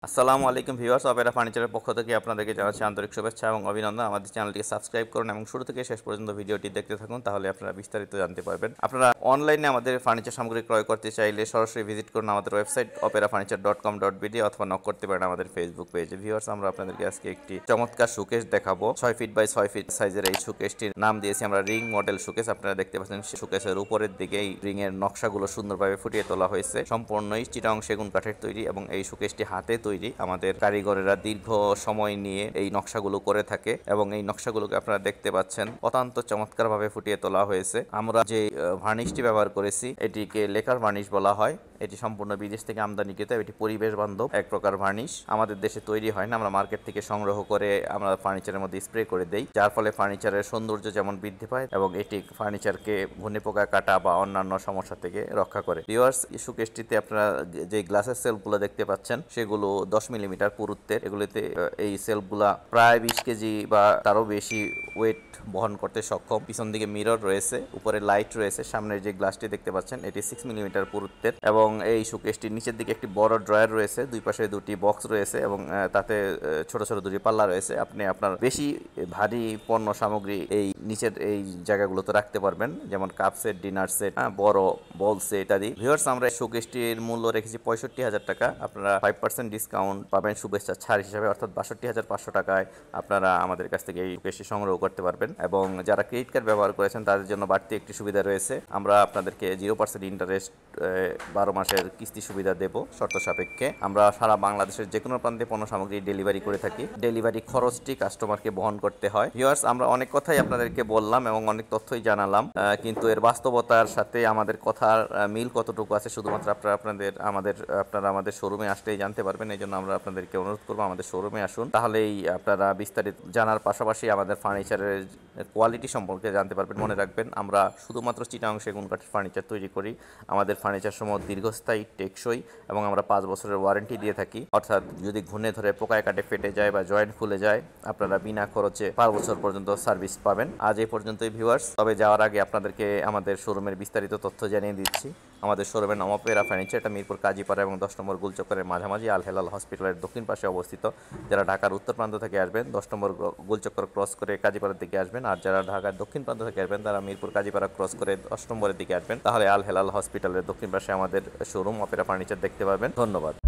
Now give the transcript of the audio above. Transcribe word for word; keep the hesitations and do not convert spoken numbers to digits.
আসসালামু আলাইকুম viewers, Opera ফার্নিচারের পক্ষ থেকে আপনাদেরকে জানাচ্ছি আন্তরিক শুভেচ্ছা এবং অভিনন্দন। আমাদের চ্যানেলটিকে সাবস্ক্রাইব করুন এবং শুরু থেকে শেষ পর্যন্ত ভিডিওটি দেখতে থাকুন, তাহলে আপনারা বিস্তারিত জানতে পারবেন। আপনারা অনলাইনে আমাদের ফার্নিচার সামগ্রী ক্রয় করতে চাইলে সরাসরি ভিজিট করুন আমাদের website Opera furniture dot com dot BD অথবা নক করতে পারেন আমাদের ফেসবুক পেজে। ভিউয়ার্স, আমরা আপনাদেরকে আজকে একটি চমৎকার শোকেস দেখাবো। ছয় ফিট বাই ছয় ফিট সাইজের এই শোকেসটির নাম দিয়েছি আমরা রিং মডেল শোকেস। আপনারা দেখতে পাচ্ছেন শোকেসের উপরের দিকে এই রিং এর নকশাগুলো সুন্দরভাবে ফুটিয়ে তোলা হয়েছে। সম্পূর্ণই চিটাং সেগুন কাঠের তৈরি এবং এই শোকেসটি হাতে তৈরি। আমাদের কারিগরেরা দীর্ঘ সময় নিয়ে এই নকশাগুলো করে থাকে এবং এই নকশাগুলোকে আপনারা দেখতে পাচ্ছেন অত্যন্ত চমৎকারভাবে ফুটিয়ে তোলা হয়েছে। আমরা যে ভার্নিশটি ব্যবহার করেছি এটিকে লেকার ভার্নিশ বলা হয়। এটি সম্পূর্ণ বিদেশ থেকে আমদানিকৃত। এটি পরিবেশ বান্ধব এক প্রকার ভার্নিশ, আমাদের দেশে তৈরি হয় না। আমরা মার্কেট থেকে সংগ্রহ করে আমরা ফার্নিচারের মধ্যে স্প্রে করে দেই, যার ফলে ফার্নিচারের সৌন্দর্য যেমন বৃদ্ধি পায় এবং এটি ফার্নিচারকে ঘূর্ণি পোকা কাটা বা অন্যান্য সমস্যা থেকে রক্ষা করে। ভিউয়ার্স, শোকেসটিতে আপনারা যে গ্লাসের সেলফগুলো দেখতে পাচ্ছেন সেগুলো দশ মিলিমিটার পুরুত্বের। এগুলিতে এই সেলফগুলা প্রায় বিশ কেজি বা তারও বেশি ওয়েট বহন করতে সক্ষম। পিছন দিকে মিরর রয়েছে, উপরে লাইট রয়েছে। সামনের যে গ্লাসটি দেখতে পাচ্ছেন এটি সিক্স মিলিমিটার পুরুত্বের এবং এই শোকেসটির নিচের দিকে একটি বড় ড্রয়ার রয়েছে, দুই পাশে দুটি বক্স রয়েছে এবং তাতে ছোট ছোট দুটি পাল্লা রয়েছে। আপনি আপনার বেশি ভারী পণ্য সামগ্রী এই নিচের এই জায়গাগুলোতে রাখতে পারবেন, যেমন কাপ সেট, ডিনার সেট, বড় বল সেট ইত্যাদি। ভিউয়ার্স, আমরা শোকেসটির মূল্য রেখেছি পঁয়ষট্টি হাজার টাকা। আপনারা ফাইভ পার্সেন্ট ডিসকাউন্ট পাবেন শুভেচ্ছা ছাড় হিসাবে, অর্থাৎ বাষট্টি হাজার পাঁচশো টাকায় আপনারা আমাদের কাছ থেকে এই শোকেসটি সংগ্রহ করতে পারবেন। এবং যারা ক্রেডিট কার্ড ব্যবহার করেছেন তাদের জন্য বাড়তি একটি সুবিধা রয়েছে। আমরা আপনাদেরকে জিরো পার্সেন্ট ইন্টারেস্ট বারো মাসের কিস্তি সুবিধা দেব শর্ত সাপেক্ষে। আমরা সারা বাংলাদেশের যে কোনো প্রান্তে পণ্য সামগ্রী ডেলিভারি করে থাকি। ডেলিভারি খরচটি কাস্টমারকে বহন করতে হয়। ভিউয়ার্স, আমরা অনেক কথাই আপনাদেরকে বললাম এবং অনেক তথ্যই জানালাম, কিন্তু এর বাস্তবতার সাথে আমাদের কথার মিল কতটুকু আছে শুধুমাত্র আপনারা আপনাদের আমাদের আপনারা আমাদের শোরুমে আসলেই জানতে পারবেন। এই জন্য আমরা আপনাদেরকে অনুরোধ করবো আমাদের শোরুমে আসুন, তাহলেই আপনারা বিস্তারিত জানার পাশাপাশি আমাদের ফার্নিচারের কোয়ালিটি সম্পর্কে জানতে পারবেন। মনে রাখবেন, আমরা শুধুমাত্র চিটাং সেগুন কাঠের ফার্নিচার তৈরি করি। আমাদের ফার্নিচার সমূহ দীর্ঘস্থায়ী, টেকসই এবং আমরা পাঁচ বছরের ওয়ারেন্টি দিয়ে থাকি। অর্থাৎ যদি ঘূর্ণে ধরে পোকায় কাটে ফেটে যায় বা জয়েন্ট খুলে যায়, আপনারা বিনা খরচে পাঁচ বছর পর্যন্ত সার্ভিস পাবেন। আজ এই পর্যন্তই ভিউয়ার্স, তবে যাওয়ার আগে আপনাদেরকে আমাদের শোরুমের বিস্তারিত তথ্য জানিয়ে দিচ্ছি। আমাদের শোরুমের নাম অপেরা ফার্নিচার, এটা মিরপুর কাজীপাড়া এবং দশ নম্বর গুলচক্করের মাঝামাঝি আল হেলাল হসপিটালের দক্ষিণ পাশে অবস্থিত। যারা ঢাকার উত্তর প্রান্ত থেকে আসবেন দশ নম্বর গুলচক্কর ক্রস করে কাজীপাড়ার দিকে আসবেন, আর যারা ঢাকার দক্ষিণ প্রান্ত থেকে আসবেন তারা মিরপুর কাজীপাড়া ক্রস করে দশ নম্বরের দিকে আসবেন, তাহলে আল হেলাল হসপিটালের দক্ষিণ পাশে আমাদের শোরুম অপেরা ফার্নিচার দেখতে পাবেন। ধন্যবাদ।